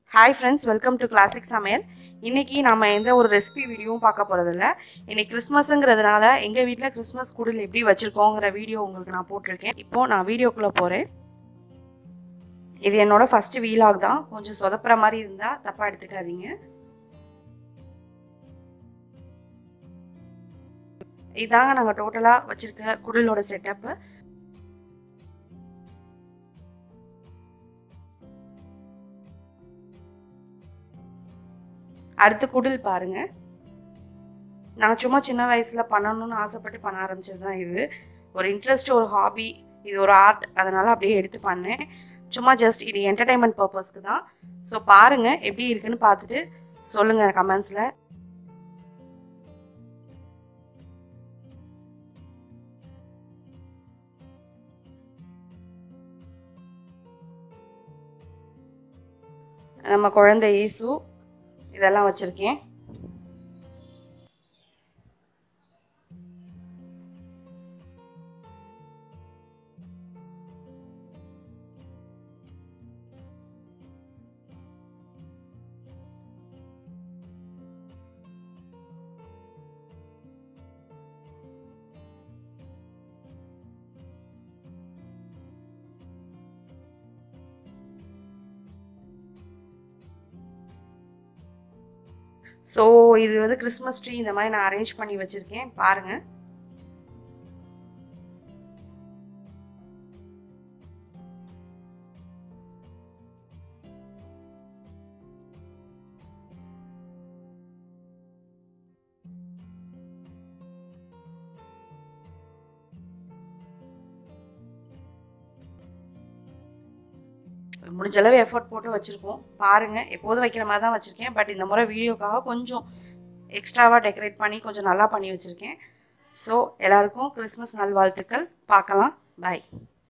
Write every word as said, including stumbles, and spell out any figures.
Hi friends, welcome to Classic Samayal. இன்னைக்கு நாம எந்த ஒரு ரெசிபி வீடியோவும் பார்க்க போறது இல்ல. இன்னைக்கு கிறிஸ்மஸ்ங்கிறதுனால எங்க வீட்ல கிறிஸ்மஸ் குடில் எப்படி வச்சிருக்கோங்கற வீடியோ உங்களுக்கு நான் போட்டுருக்கேன். இப்போ நான் வீடியோக்குள்ள போறேன். இது என்னோட ஃபர்ஸ்ட் vlog தான். கொஞ்சம் சொதப்புற மாதிரி இருந்தா தப்பா எடுத்துக்காதீங்க. இதாங்க நாங்க டோட்டலா வச்சிருக்க குடிலோட செட்டப். அடுத்து குடில் பாருங்க. நான் சும்மா சின்ன வயசுல பண்ணணும்னு ஆசைப்பட்டு பண்ண ஆரம்பிச்சது தான் இது. ஒரு இன்ட்ரெஸ்ட், ஒரு ஹாபி, இது ஒரு ஆர்ட், அதனால அப்படியே எடுத்து பண்ணேன். சும்மா ஜஸ்ட் இது என்டர்டைன்மெண்ட் பர்பஸ்க்கு தான். ஸோ பாருங்க எப்படி இருக்குன்னு பார்த்துட்டு சொல்லுங்க கமெண்ட்ஸ்ல. நம்ம குழந்தை இயேசு இதெல்லாம் வச்சிருக்கேன். ஸோ இது வந்து கிறிஸ்மஸ் ட்ரீ இந்த மாதிரி நான் அரேஞ்ச் பண்ணி வச்சிருக்கேன் பாருங்க. முடிஞ்ச அளவு எஃபோர்ட் போட்டு வச்சிருக்கோம் பாருங்க. எப்போதும் வைக்கிற மாதிரி தான் வச்சிருக்கேன். பட் இந்த முறை வீடியோக்காக கொஞ்சம் எக்ஸ்ட்ராவா டெக்கரேட் பண்ணி கொஞ்சம் நல்லா பண்ணி வச்சிருக்கேன். ஸோ எல்லாருக்கும் கிறிஸ்மஸ் நல்வாழ்த்துக்கள். பார்க்கலாம். பாய்.